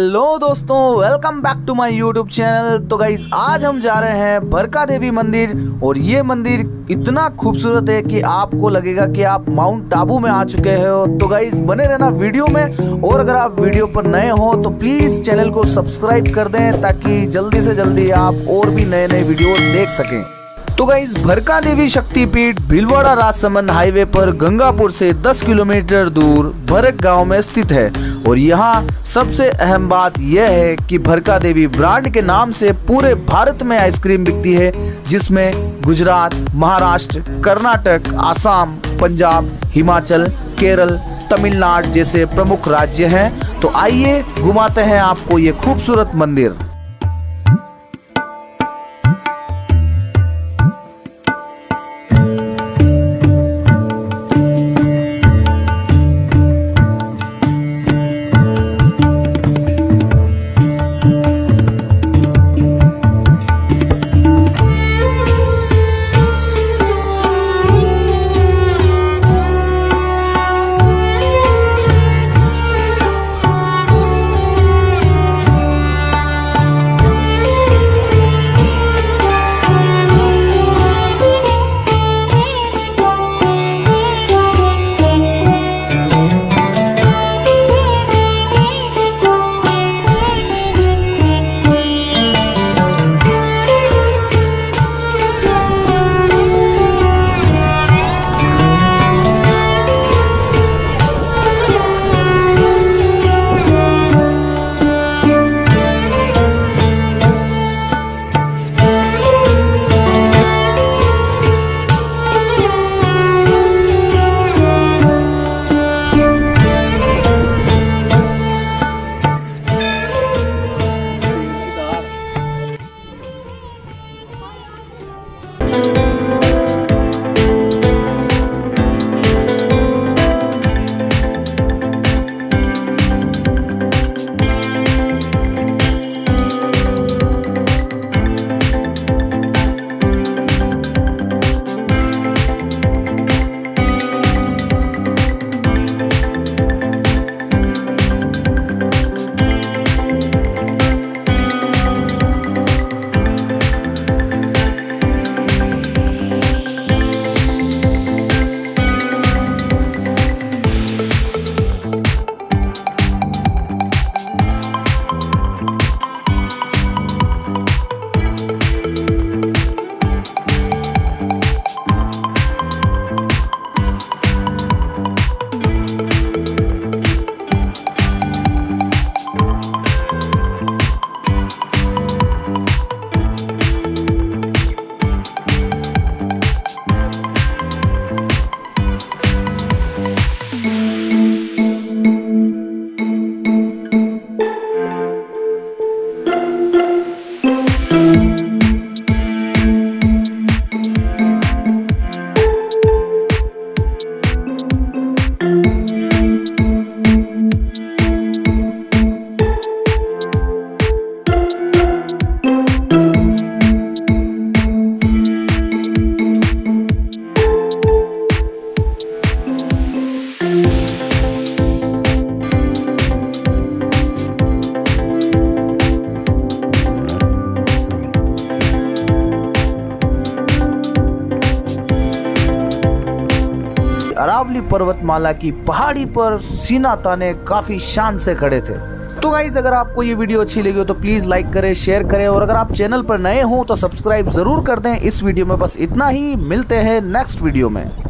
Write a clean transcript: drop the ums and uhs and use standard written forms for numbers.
Hello दोस्तों, welcome back to my YouTube channel. तो guys आज हम जा रहे हैं भरका देवी मंदिर और ये मंदिर इतना खूबसूरत है कि आपको लगेगा कि आप माउंट आबू में आ चुके हो। तो गाइस बने रहना वीडियो में, और अगर आप वीडियो पर नए हो तो प्लीज चैनल को सब्सक्राइब कर दें ताकि जल्दी से जल्दी आप और भी नए नए वीडियो देख सकें। तो गाइस भरका देवी शक्तिपीठ भीलवाड़ा राजसमंद हाईवे पर गंगापुर से 10 किलोमीटर दूर भरक गांव में स्थित है। और यहाँ सबसे अहम बात यह है कि भरका देवी ब्रांड के नाम से पूरे भारत में आइसक्रीम बिकती है, जिसमें गुजरात, महाराष्ट्र, कर्नाटक, आसाम, पंजाब, हिमाचल, केरल, तमिलनाडु जैसे प्रमुख राज्य हैं। तो आइए घुमाते हैं आपको ये खूबसूरत मंदिर। अरावली पर्वतमाला की पहाड़ी पर सीना ताने काफी शान से खड़े थे। तो गाइस अगर आपको ये वीडियो अच्छी लगी हो तो प्लीज लाइक करें, शेयर करें, और अगर आप चैनल पर नए हो तो सब्सक्राइब जरूर कर दें। इस वीडियो में बस इतना ही, मिलते हैं नेक्स्ट वीडियो में।